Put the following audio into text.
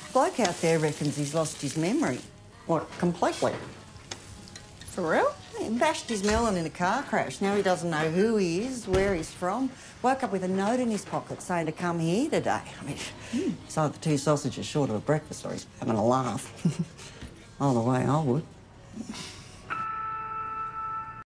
Bloke out there reckons he's lost his memory. What, completely? For real? He bashed his melon in a car crash. Now he doesn't know who he is, where he's from. Woke up with a note in his pocket saying to come here today. I mean, he's either 2 sausages short of a breakfast or he's having a laugh. Either way, I would.